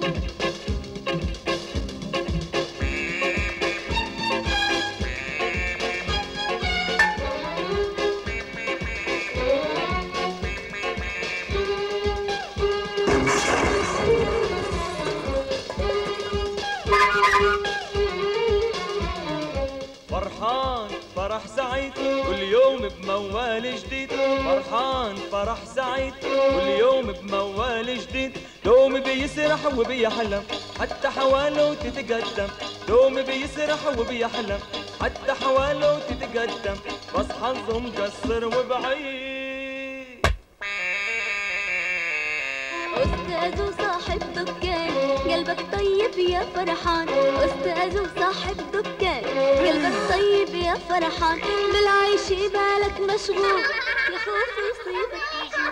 فرحان فرح سعيد كل يوم بموال جديد، فرحان فرح سعيد كل يوم بموال جديد، دوم بيسرح وبيحلم حتى حواله تتقدم، دوم بيسرح وبيحلم حتى حواله تتقدم، بس حظه مقصر وبعيد. أستاذ وصاحب دكان قلبك طيب يا فرحان، أستاذ وصاحب دكان قلبك طيب يا فرحان، بالعيش بالك مشغول يا خوف يصيبك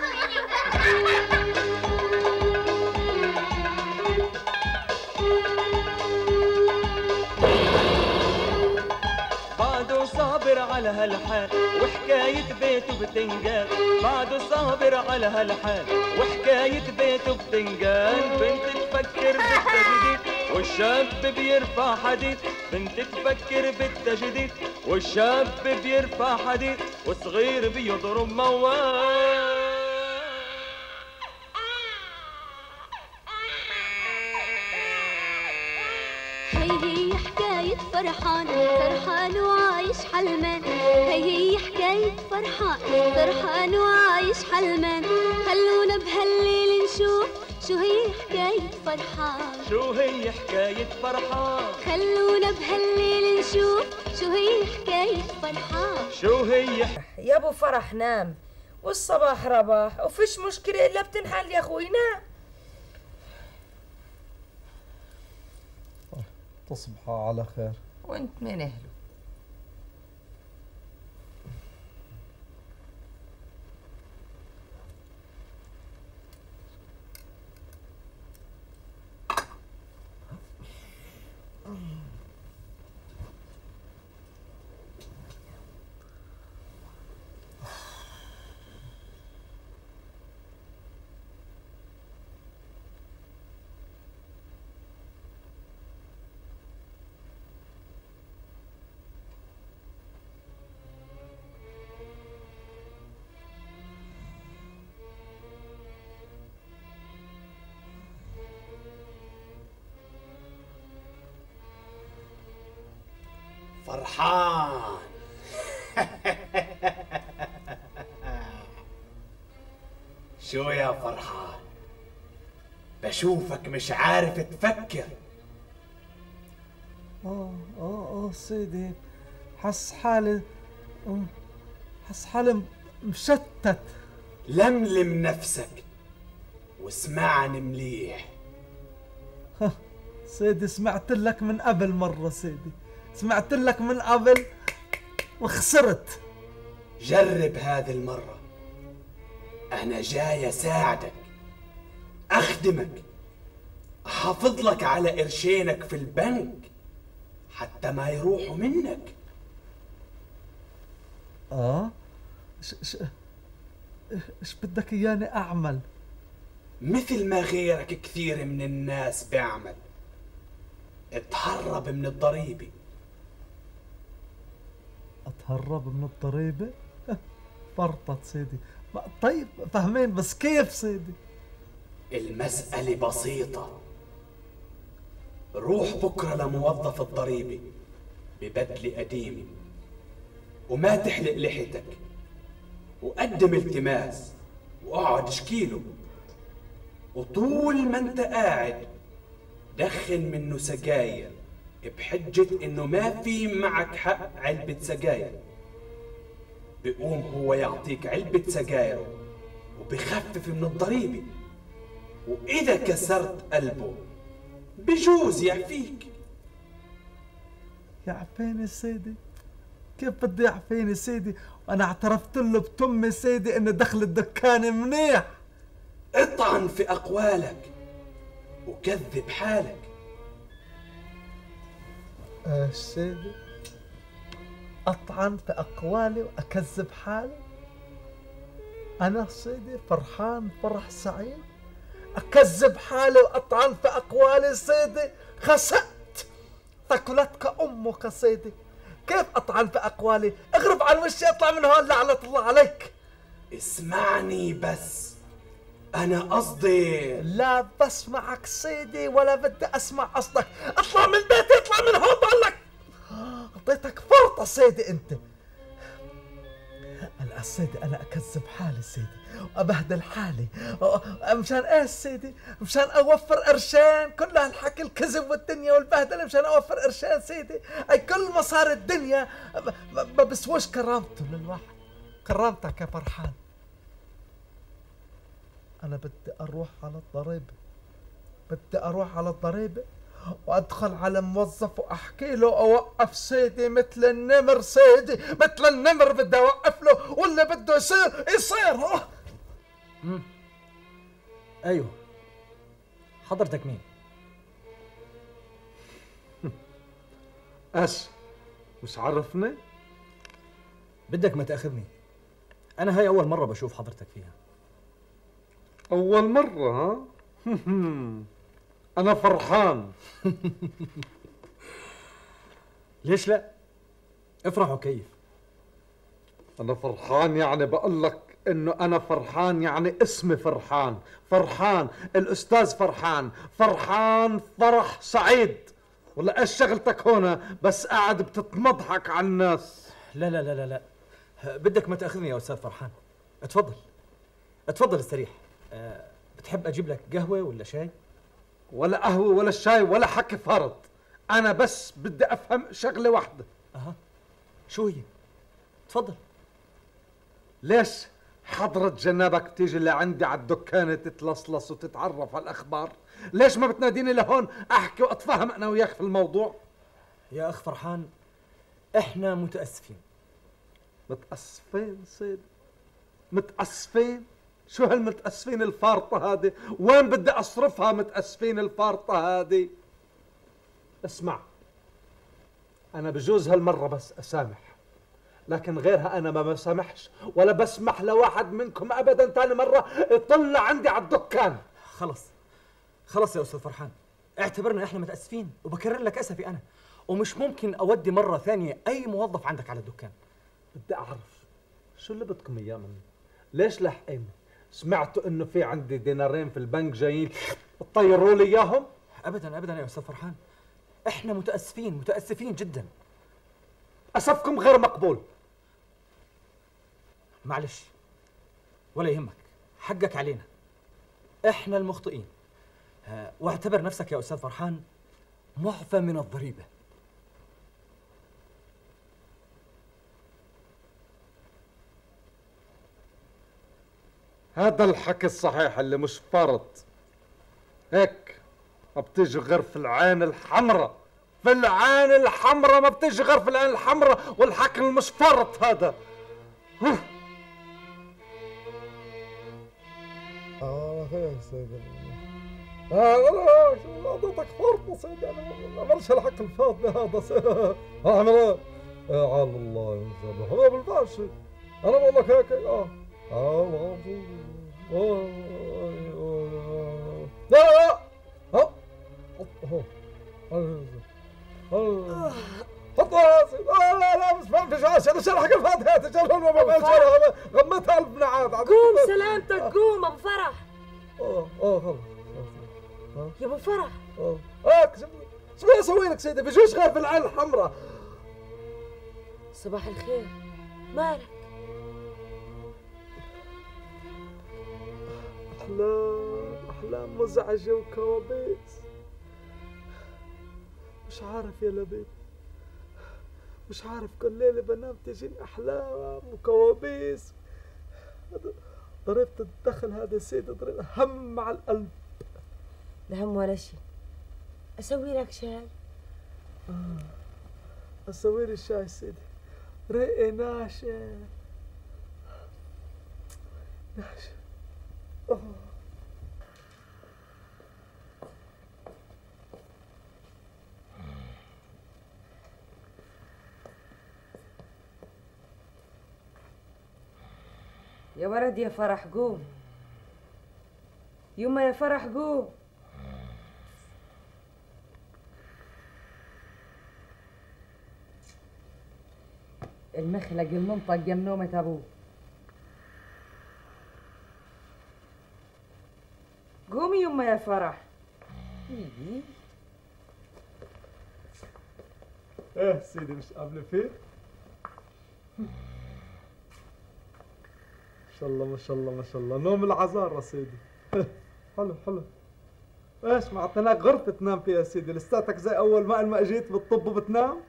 بعده صابر على هالحال وحكاية بيته بتنقال، بعده صابر على هالحال وحكاية بيته بتنقال، بنت تفكر بالتجديد والشاب بيرفع حديد، بنت تفكر بالتجديد والشاب بيرفع حديد، والصغير بيضرب موال. هي حكاية فرحان فرحان وعايش حلمان، هي حكاية فرحان فرحان وعايش حلمان، خلونا بهالليل نشوف شو هي حكاية فرحان، شو هي حكاية فرحان، خلونا بهالليل نشوف شو هي حكاية فرحان، شو هي. يا ابو فرح نام والصباح رباح وفيش مشكلة الا بتنحل يا اخوي، نام. تصبحوا على خير. وانت من اهله. فرحان شو يا فرحان؟ بشوفك مش عارف تفكر. سيدي، حس حالي مشتت. لملم نفسك واسمعني مليح. سيدي سمعت لك من قبل مرة، سيدي سمعت لك من قبل وخسرت. جرب هذه المرة، أنا جاي أساعدك أخدمك، أحافظ لك على قرشينك في البنك حتى ما يروحوا منك. ايش بدك اياني اعمل؟ مثل ما غيرك كثير من الناس بيعمل، اتهرب من الضريبة. اتهرب من الضريبة؟ فرطت سيدي. طيب فهمين، بس كيف سيدي؟ المسألة بسيطة. روح بكرة لموظف الضريبة ببدلة قديمة وما تحلق لحيتك، وقدم التماس واقعد اشكيله، وطول ما انت قاعد دخن منه سجاير بحجة انه ما في معك حق علبة سجاير. بيقوم هو يعطيك علبة سجاير وبخفف من الضريبة، واذا كسرت قلبه بجوز يعفيك. يعفيني سيدي؟ كيف بده يعفيني سيدي؟ وانا اعترفت له بتمي سيدي ان دخل الدكان منيح. اطعن في اقوالك وكذب حالك. ايش سيدي؟ اطعن في اقوالي واكذب حالي؟ انا سيدي فرحان فرح سعيد اكذب حالي واطعن في اقوالي سيدي؟ خسأت، ثكلتك امك سيدي. كيف اطعن في اقوالي؟ اغرب عن وشي، اطلع من هون لعنة الله عليك. اسمعني بس، انا قصدي. لا بسمعك سيدي ولا بدي اسمع قصدك. اطلع من بيتي، اطلع من هون بقول لك. اعطيتك فرطة سيدي انت. هلا سيدي انا اكذب حالي سيدي وابهدل حالي مشان ايش سيدي؟ مشان اوفر قرشين. كل هالحكي الكذب والدنيا والبهدله مشان اوفر قرشين سيدي. اي كل مصاري الدنيا ما بسوش كرامته للواحد. كرامتك يا فرحان. انا بدي اروح على الضريبه، بدي اروح على الضريبه وادخل على موظف واحكي له اوقف سيدي مثل النمر سيدي، مثل النمر بدي اوقف له، واللي بده يصير يصير. ايوه، حضرتك مين؟ ايش مش عرفني؟ بدك ما تاخذني، انا هاي اول مره بشوف حضرتك فيها. اول مره ها؟ انا فرحان. ليش لا؟ افرح وكيف. انا فرحان يعني بقول لك انه انا فرحان، يعني اسمي فرحان. فرحان الاستاذ فرحان. فرحان فرح سعيد. ولا ايش شغلتك هنا بس قاعد بتتمضحك على الناس؟ لا لا لا لا لا، بدك ما تاخذني يا استاذ فرحان. اتفضل اتفضل استريح. بتحب اجيب لك قهوه ولا شاي؟ ولا قهوه ولا شاي ولا حكي فرض. انا بس بدي افهم شغله واحده. اها، شو هي؟ تفضل. ليش حضرة جنابك تيجي لعندي على الدكان تتلصلص وتتعرف على الاخبار؟ ليش ما بتناديني لهون احكي واتفاهم انا وياك في الموضوع؟ يا اخ فرحان، احنا متاسفين. متاسفين سيدي؟ متاسفين؟ شو هالمتاسفين الفارطه هذه؟ وين بدي اصرفها متاسفين الفارطه هذه؟ اسمع، انا بجوز هالمره بس اسامح، لكن غيرها انا ما بسامحش ولا بسمح لواحد منكم ابدا ثاني مره يطل عندي على الدكان. خلص خلص يا استاذ فرحان، اعتبرنا احنا متاسفين، وبكرر لك اسفي انا، ومش ممكن اودي مره ثانيه اي موظف عندك على الدكان. بدي اعرف شو اللي بدكم اياه مني؟ ليش لحقيني؟ سمعتوا انه في عندي دينارين في البنك جايين تطيروا لي اياهم؟ ابدا ابدا يا استاذ فرحان، احنا متاسفين متاسفين جدا. اسفكم غير مقبول. معلش ولا يهمك، حقك علينا، احنا المخطئين. واعتبر نفسك يا استاذ فرحان معفى من الضريبه. هذا الحكي الصحيح اللي مش فرط. هيك ما بتيجي غير في العين الحمراء. في العين الحمراء ما بتيجي غير في العين الحمراء، والحكي المش فرط هذا. يا سيدي انا اعطيتك فرصه سيدي، انا ما بعملش الحكي الفاضي هذا. اعمل ايه؟ على الله ينزل هذا بالفعل. انا بقول لك هيك. لا حط راسي. لا مش فاهم فيش عاش. انا شو الحكي الفاضي هذا؟ شو ما بعملش انا، غمتها قلبنا عاد. قوم سلامتك، قوم ابو فرح. خلص يا ابو فرح. شو بدي اسوي لك سيدي؟ بجوز غير في العين الحمراء. صباح الخير، مالك؟ أحلام مزعجة وكوابيس. مش عارف يا لبيب، مش عارف، كل ليلة بنام تجيني أحلام وكوابيس. ضربت الدخل هذا سيدي، ضرب هم على القلب. لا هم ولا شيء، أسوي لك شاي؟ أسوي لي الشاي سيدي، رقي ناشف ناشف. يا ولد يا فرح، قوم. يما يا فرح قوم. المخلق المنطق جم نومة ابوه. قومي يما يا فرح. ايه سيدي مش قبل فيه؟ ما شاء الله ما شاء الله ما شاء الله، نوم العذارى سيدي. حلو حلو. ايش ما اعطيناك غرفة تنام فيها سيدي، لساتك زي اول ما اجيت بالطب وبتنام؟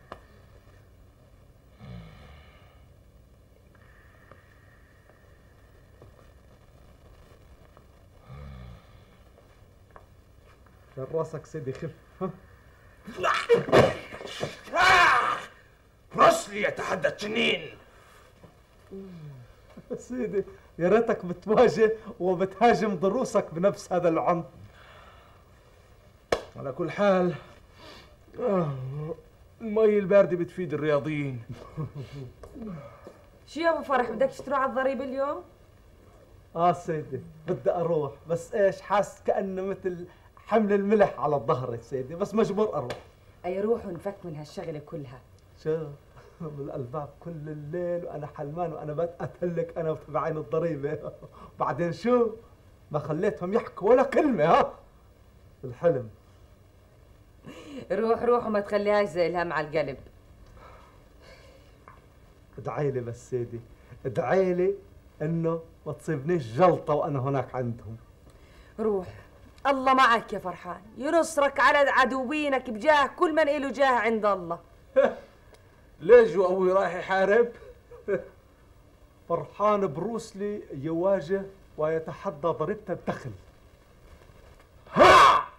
كان راسك سيدي خف. ها رسلي يتحدى التنين. سيدي يا ريتك بتواجه وبتهاجم ضروسك بنفس هذا العنف. على كل حال المي الباردة بتفيد الرياضيين. شو يا ابو فرح بدكش تروح على الضريبة اليوم؟ سيدي بدي اروح، بس ايش حاس كأنه مثل حمل الملح على الظهر يا سيدي، بس مجبور اروح. اي روح ونفك من هالشغلة كلها. شو بالقلباب كل الليل وانا حلمان وانا بتقتلك انا وتبعين الضريبة. وبعدين شو ما خليتهم يحكوا ولا كلمة الحلم. روح روح وما تخليهاش زي الهم على القلب. ادعي لي بس سيدي، ادعي لي انه ما تصيبنيش جلطة وانا هناك عندهم. روح الله معك يا فرحان، ينصرك على عدوينك بجاه كل من إله جاه عند الله. ليش ابوي رايح يحارب؟ فرحان بروسلي يواجه ويتحدى ضريبة الدخل. ها!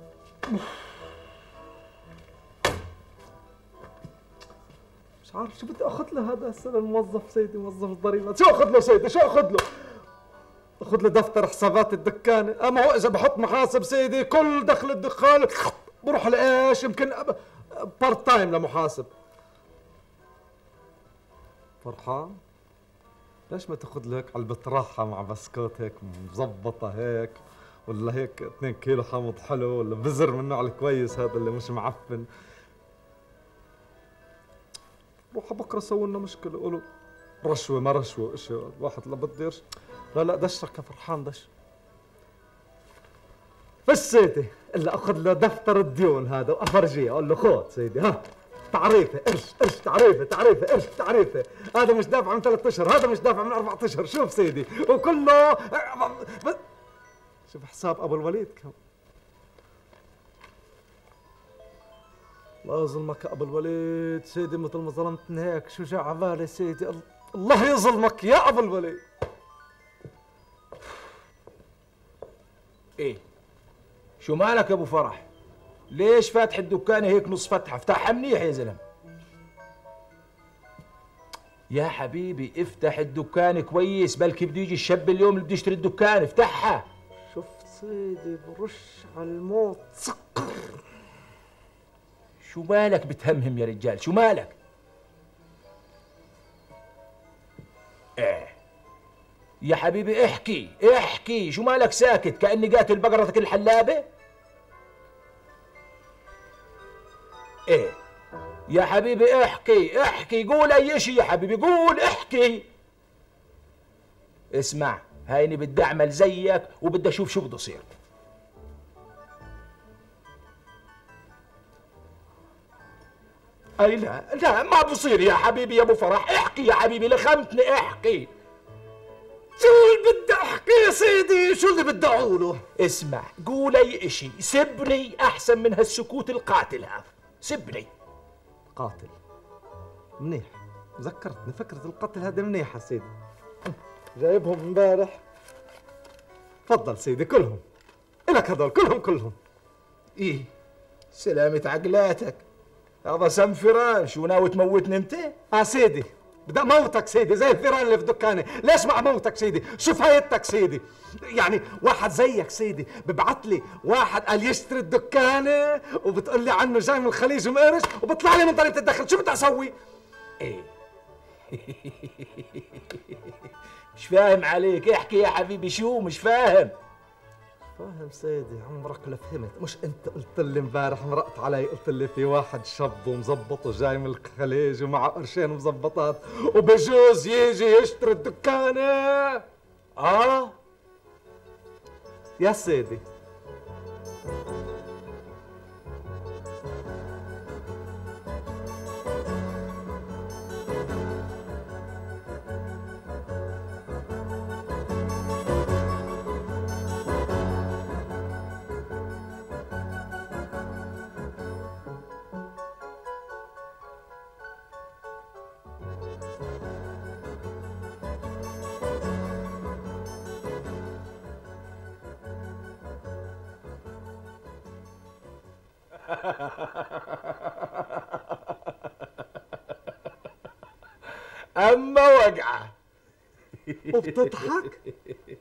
مش عارف شو بدي اخذ له هذا السنة الموظف سيدي، موظف الضريبة. شو اخذ له سيدي؟ شو اخذ له؟ اخذ له دفتر حسابات الدكانة. اما هو اذا بحط محاسب سيدي كل دخل الدخان بروح لايش؟ يمكن بارت تايم لمحاسب. فرحان ليش ما تاخذ له هيك علبة راحة مع بسكوت هيك مظبطة هيك، ولا هيك 2 كيلو حامض حلو، ولا بزر من النوع الكويس هذا اللي مش معفن. روح بكره سووا لنا مشكلة، قولوا رشوة ما رشوة اشي، الواحد لا بده يرش. لا دشرك يا فرحان دش. فش سيدي الا اخذ له دفتر الديون هذا وافرجيه اقول له خذ سيدي ها تعريفه قرش تعريفه قرش تعريفه. هذا مش دافع من 3 اشهر، هذا مش دافع من 4 اشهر. شوف سيدي وكله شوف حساب ابو الوليد كم. الله يظلمك يا ابو الوليد سيدي، مثل ما ظلمتني هيك شو جا على بالي سيدي. الله يظلمك يا ابو الوليد. ايه شو مالك يا ابو فرح؟ ليش فاتح الدكان هيك نص فتحه؟ افتحها منيح يا زلمه. يا حبيبي افتح الدكان كويس، بلكي بده يجي الشاب اليوم اللي بده يشتري الدكان. افتحها. شفت سيدي برش على الموت سكر. شو مالك بتهمهم يا رجال؟ شو مالك؟ ايه يا حبيبي احكي شو مالك ساكت كأني قاتل بقرتك الحلابة؟ ايه يا حبيبي احكي قول اي شيء يا حبيبي، قول احكي. اسمع هايني بدي اعمل زيك وبدي اشوف شو بده يصير. اي لا ما بصير يا حبيبي يا ابو فرح. احكي يا حبيبي لخمتني احكي. شو اللي بدي احكي يا سيدي؟ شو اللي بدي اقوله؟ اسمع قول اي اشي، سبني احسن من هالسكوت القاتل هذا. سبني. قاتل منيح، ذكرتني فكرة القتل هذه منيحة سيدي. جايبهم امبارح. تفضل سيدي كلهم إلك هذول كلهم. ايه سلامة عقلاتك، هذا سم فيران. شو ناوي تموتني انت؟ سيدي بدي اموتك سيدي زي الفيران اللي في دكاني. ليش ما اموتك سيدي؟ شو فايدتك سيدي؟ يعني واحد زيك سيدي ببعث لي واحد قال يشتري الدكانه وبتقول لي عنه جاي من الخليج ومقرش وبطلع لي من ضريبه الدخل. شو بدي اسوي؟ ايه مش فاهم عليك. احكي يا حبيبي. شو مش فاهم؟ فاهم سيدي، عمرك لا فهمت. مش انت قلت لي امبارح مرقت علي قلت لي في واحد شاب ومظبط وجاي من الخليج ومعه قرشين مظبطات وبجوز يجي يشتري الدكانة؟ يا سيدي أما وقعة. وبتضحك؟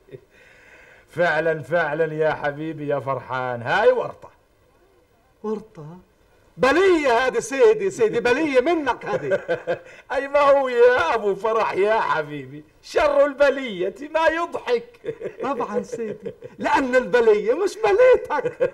فعلا فعلا يا حبيبي يا فرحان، هاي ورطة. ورطة؟ بلية هذه سيدي بلية منك هذه. أي ما هو يا أبو فرح يا حبيبي، شر البلية ما يضحك. طبعا سيدي، لأن البلية مش بليتك.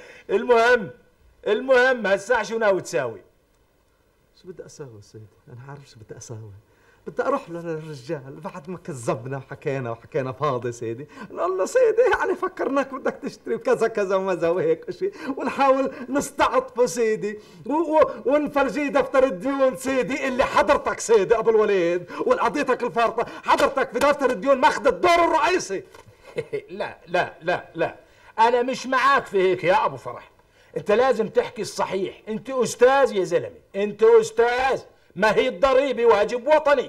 المهم هالساعة شو ناوي تساوي؟ شو بدي أساوي سيدي؟ أنا عارف شو بدي أساوي. بدي أروح للرجال بعد ما كذبنا وحكينا فاضي سيدي، نقول له سيدي يعني فكرناك بدك تشتري كذا كذا ومذا وهيك شيء، ونحاول نستعطفه سيدي ونفرجيه دفتر الديون سيدي اللي حضرتك سيدي أبو الوليد والقضيتك الفارطة، حضرتك في دفتر الديون ماخذ الدور الرئيسي. لا لا لا لا، أنا مش معاك في هيك يا أبو فرح. أنت لازم تحكي الصحيح، أنت أستاذ يا زلمة، أنت أستاذ، ما هي الضريبة واجب وطني.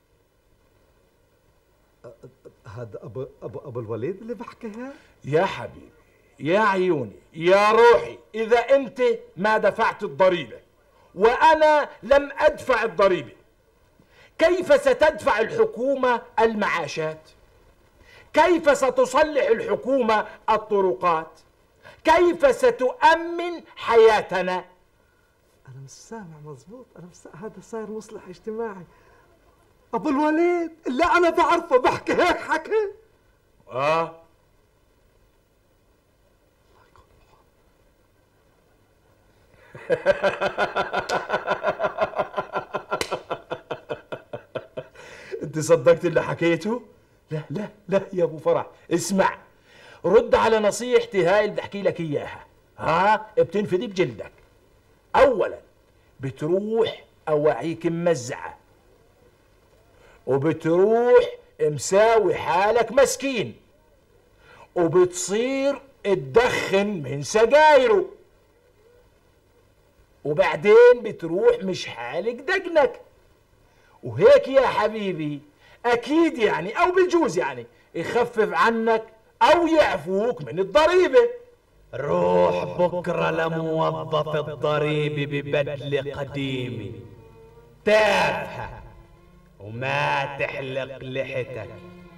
هذا أبو الوليد اللي بحكيها؟ يا حبيبي يا عيوني يا روحي، إذا أنت ما دفعت الضريبة وأنا لم أدفع الضريبة، كيف ستدفع الحكومة المعاشات؟ كيف ستصلح الحكومة الطرقات؟ كيف ستؤمن حياتنا؟ أنا مش سامع مظبوط، أنا مش سامع. هذا صاير مصلح اجتماعي. أبو الوليد اللي أنا بعرفه بحكي هيك حكي؟ أنت صدقت اللي حكيته؟ لا لا لا يا أبو فرح، اسمع، رد على نصيحتي هاي اللي بحكي لك إياها. بتنفذي بجلدك. أولا بتروح أواعيك ممزعة، وبتروح مساوي حالك مسكين، وبتصير تدخن من سجايره، وبعدين بتروح مش حالك دقنك. وهيك يا حبيبي أكيد يعني أو بجوز يعني يخفف عنك أو يعفوك من الضريبة. روح بكرة لموظف الضريبة ببدلة قديمة تافهة وما تحلق لحتك،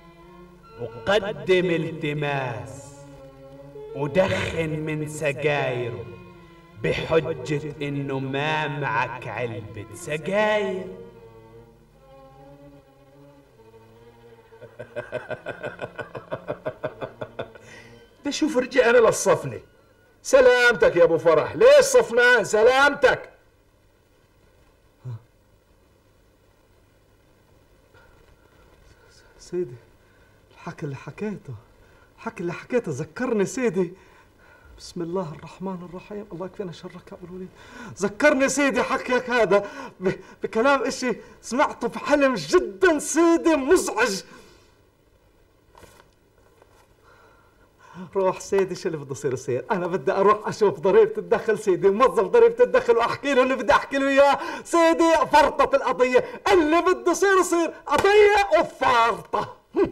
وقدم التماس ودخن من سجايره بحجة انه ما معك علبة سجاير. شوف رجعنا للصفنة. سلامتك يا ابو فرح، ليش صفنان؟ سلامتك. سيدي الحكي اللي حكيته ذكرني سيدي. بسم الله الرحمن الرحيم، الله يكفينا شرك يا ابو الوليد. ذكرني سيدي حكيك هذا بكلام اشي سمعته في حلم جدا سيدي مزعج. روح سيدي، شو اللي بده يصير؟ انا بدي اروح اشوف ضريبه الدخل سيدي، موظف ضريبه الدخل، واحكي له اللي بدي احكي له اياه سيدي. فرطت القضيه، اللي بده يصير قضيه وفارطه.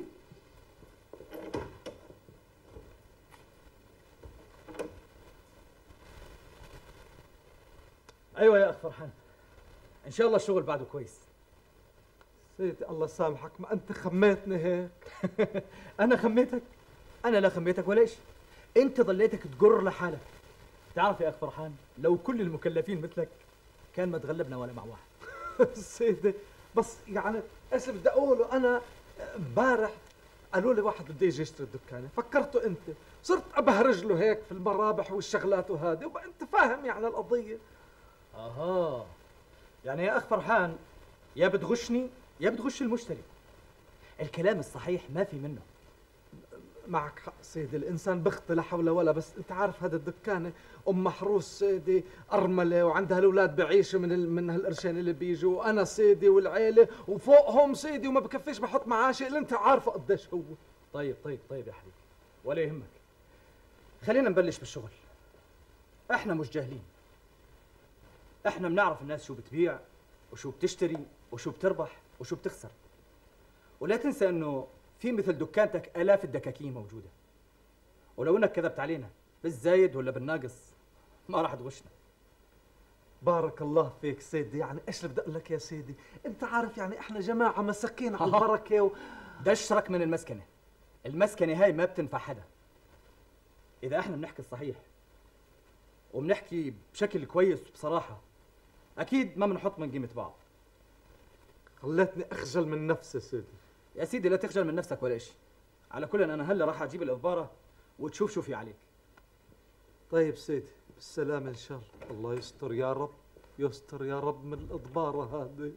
ايوه يا اخ فرحان، ان شاء الله الشغل بعده كويس. سيدي الله يسامحك، ما انت خميتني هيك. انا خميتك؟ انا لا خميتك ولا شيء، انت ضليتك تجر لحالك. تعرف يا اخ فرحان، لو كل المكلفين مثلك كان ما تغلبنا ولا مع واحد. سيدي بس يعني ايش بدي اقوله، انا امبارح قالوا لي واحد بده يجي يشتري الدكانه، فكرته انت، صرت ابهرج له هيك في المرابح والشغلات وهذه، وانت فاهم يعني القضيه. اها، يعني يا اخ فرحان يا بتغشني يا بتغش المشتري. الكلام الصحيح ما في منه. معك حق سيدي، الانسان بخطي لا حول ولا، بس انت عارف هذا الدكانه ام محروس سيدي، ارمله وعندها الاولاد بعيشوا من هالقرشين اللي بيجوا، وانا سيدي والعيله وفوقهم سيدي، وما بكفيش بحط معاشي اللي انت عارفه قديش هو. طيب يا حبيبي، ولا يهمك. خلينا نبلش بالشغل. احنا مش جاهلين، احنا بنعرف الناس شو بتبيع وشو بتشتري وشو بتربح وشو بتخسر. ولا تنسى انه في مثل دكانتك آلاف الدكاكين موجودة، ولو انك كذبت علينا بالزايد ولا بالناقص ما راح تغشنا. بارك الله فيك سيدي، يعني ايش اللي بدي اقول لك يا سيدي، انت عارف يعني احنا جماعه مساكين على البركه دشرك من المسكنة. المسكنة هاي ما بتنفع حدا. إذا احنا بنحكي الصحيح وبنحكي بشكل كويس وبصراحة، أكيد ما بنحط من قيمة بعض. خلتني أخجل من نفسي سيدي. يا سيدي لا تخجل من نفسك ولا شيء. على كل أنا هلا راح أجيب الإضبارة وتشوف شو في عليك. طيب سيدي، بالسلامة إن شاء الله. الله يستر يا رب، يستر يا رب من الإضبارة هذه.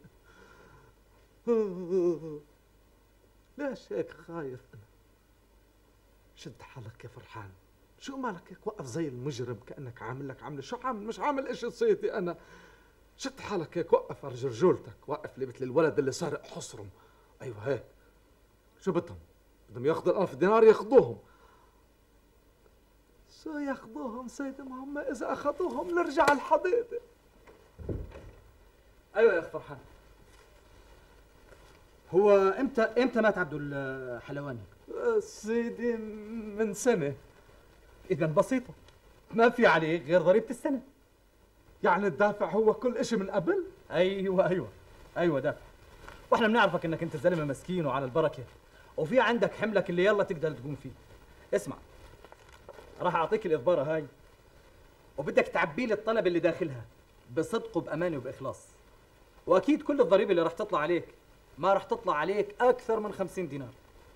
ليش هيك خايف أنا؟ شد حالك يا فرحان، شو مالك هيك وقف زي المجرم كأنك عامل لك عملة؟ شو عامل؟ مش عامل إشي سيدي أنا. شد حالك هيك، وقف أرجل رجولتك، وقف لي مثل الولد اللي سارق حصرم. أيوه هيك. شو بدهم ياخذوا 1000 دينار ياخذوهم. شو ياخذوهم سيدي؟ ما هم إذا أخذوهم نرجع الحضيضة. أيوه يا أخ فرحان. هو إمتى مات عبد الحلواني؟ سيدي من سنة. إذا بسيطة، ما في عليه غير ضريبة السنة. يعني الدافع هو كل إشي من قبل؟ أيوه دافع. وإحنا بنعرفك إنك أنت زلمة مسكين وعلى البركة، وفي عندك حملك اللي يلا تقدر تقوم فيه. اسمع، راح أعطيك الإضبارة هاي، وبدك تعبي لي الطلب اللي داخلها بصدق وبأمانة وبإخلاص. وأكيد كل الضريبة اللي راح تطلع عليك ما راح تطلع عليك أكثر من 50 دينار.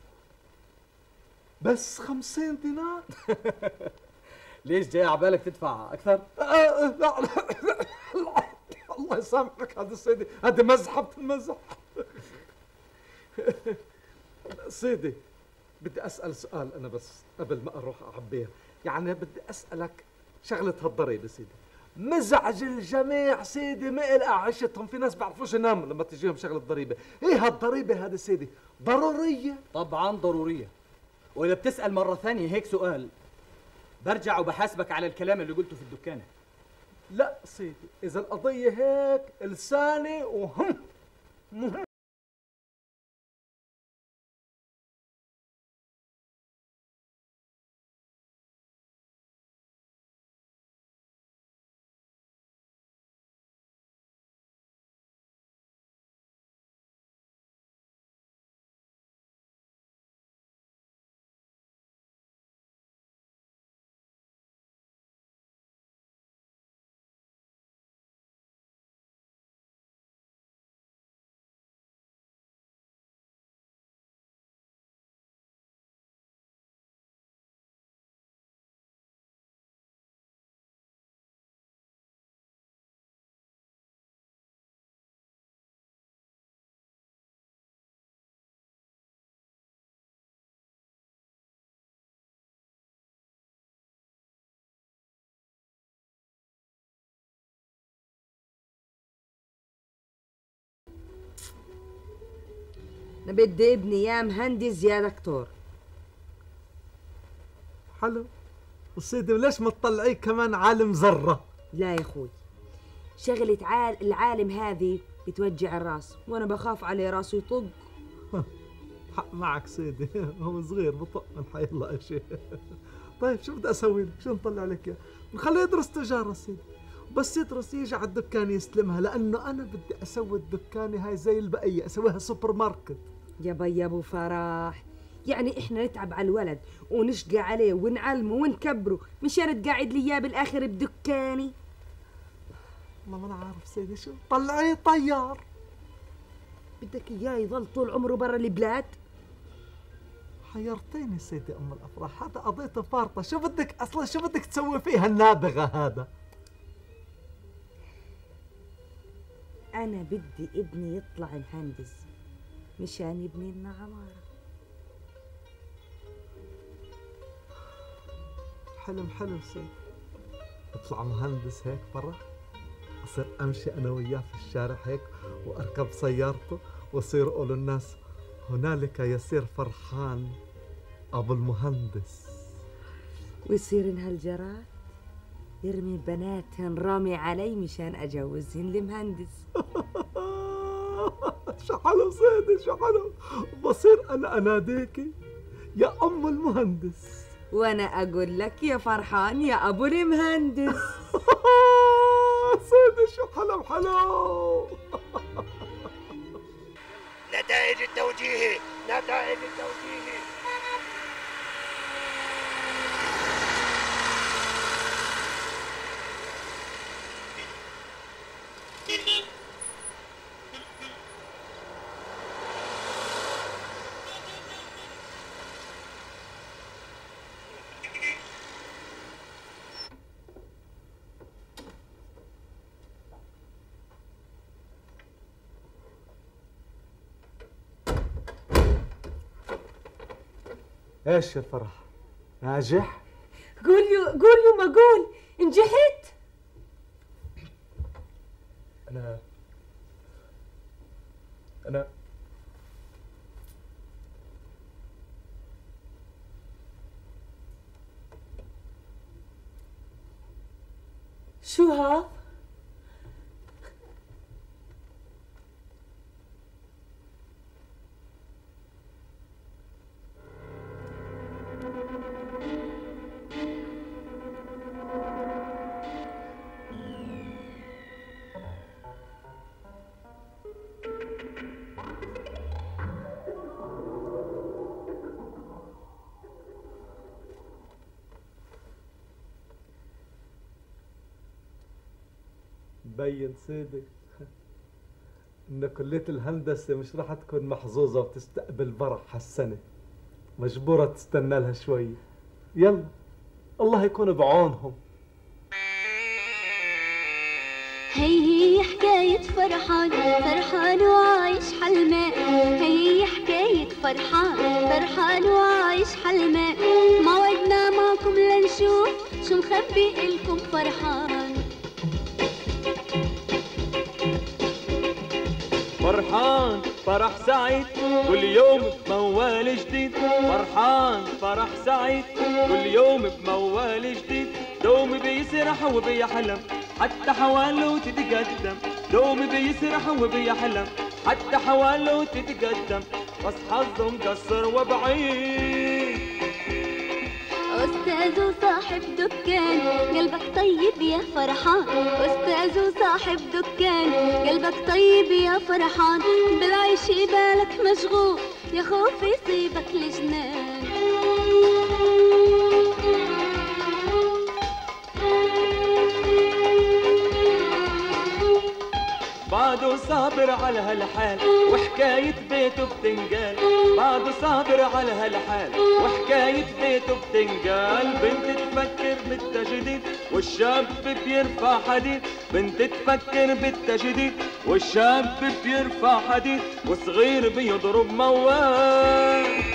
بس 50 دينار؟ ليش جاي عبالك تدفع أكثر؟ لا الله يسامحك، هذا سيدي هذا مزحة بتمزح. سيدي بدي أسأل سؤال أنا بس قبل ما أروح أعبيها، يعني بدي أسألك شغلة هالضريبة سيدي. مزعج الجميع سيدي، مقلقع عيشتهم، في ناس بيعرفوش يناموا لما تجيهم شغلة ضريبة. إيه هالضريبة هذه سيدي؟ ضرورية؟ طبعا ضرورية. وإذا بتسأل مرة ثانية هيك سؤال برجع وبحاسبك على الكلام اللي قلته في الدكانة. لا سيدي، إذا القضية هيك لساني وهم مهم. أنا بدي ابني يا مهندس يا دكتور. حلو. وسيدي وليش ما تطلعيه كمان عالم ذرة؟ لا يا اخوي، شغلة العالم هذه بتوجع الراس، وانا بخاف عليه راسه يطق. حق معك سيدي، هو صغير بطق من حي الله شيء. طيب شو بدي اسوي لك؟ شو نطلع لك اياه؟ نخليه يدرس تجارة سيدي، بس يدرس يجي على الدكان يستلمها، لانه انا بدي اسوي الدكانة هاي زي البقية، اسويها سوبر ماركت. يا بي ابو فرح، يعني احنا نتعب على الولد ونشقى عليه ونعلمه ونكبره مشان تقعد لي اياه بالاخر بدكاني؟ والله ما انا عارف سيدي، شو طلعيه طيار. بدك اياه يظل طول عمره برا البلاد؟ حيرتيني سيدي ام الافراح، هذا قضيته فارطه، شو بدك اصلا شو بدك تسوي فيها النابغه هذا؟ انا بدي ابني يطلع مهندس مشان يبني لنا عماره. حلم حلو سيدي، اطلع مهندس هيك فرح، اصير امشي انا وياه في الشارع هيك واركب سيارته واصير اقول للناس هنالك يسير فرحان ابو المهندس، ويصير هالجرات يرمي بناتهن رامي علي مشان اجوزهن لمهندس. شو حلو سيدي شو حلو، بصير انا اناديكي يا ام المهندس وانا اقول لك يا فرحان يا ابو المهندس. سيدي شو حلو حلو. نتائج التوجيهي، نتائج التوجيهي. ايش يا فرح؟ ناجح؟ قول يو ما قول نجحت. أنا شو ها؟ مبين سيدي ان كلية الهندسة مش راح تكون محظوظة وتستقبل فرح هالسنة، مجبورة تستنى لها شوي. يلا الله يكون بعونهم. هي حكاية فرحان فرحان وعايش حلماء، هي حكاية فرحان فرحان وعايش حلماء، موعدنا معكم لنشوف شو مخبي إلكم فرحان. فرحان فرح سعيد كل يوم بموال جديد، فرحان فرح سعيد كل يوم بموال جديد، دوم بيسرح وبيحلم حتى حواله تتقدم، دوم بيسرح وبيحلم حتى حواله تتقدم، بس حظه مقصر وبعيد. أستاذ وصاحب دكان قلبك طيب يا فرحان، أستاذ وصاحب دكان قلبك طيب يا فرحان، بالعيش بالك مشغول يا خوف يصيبك الجنان. بعده صابر على هالحال وحكاية بيته بتنقال، بعده صابر على هالحال وحكاية بيته بتنقال، بنت تفكر بالتجديد والشاب بيرفع حديد، بنت تفكر بالتجديد والشاب بيرفع حديد، وصغير بيضرب موال.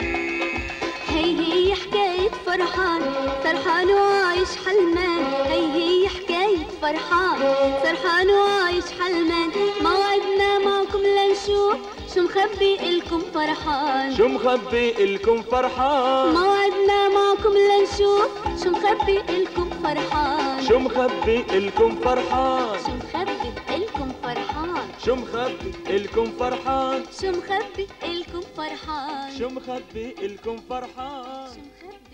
هي حكاية فرحان فرحان وعايش حلمان، هي حكاية فرحان فرحان وعايش حلمان، موعدنا معكم لنشوف شو مخبي إلكم فرحان، شو مخبي إلكم فرحان، موعدنا معكم لنشوف شو مخبي إلكم فرحان، شو مخبي إلكم فرحان، شو مخبي إلكم فرحان، شو مخبي إلكم فرحان، شو مخبي إلكم فرحان، شو مخبي إلكم فرحان، شو مخبي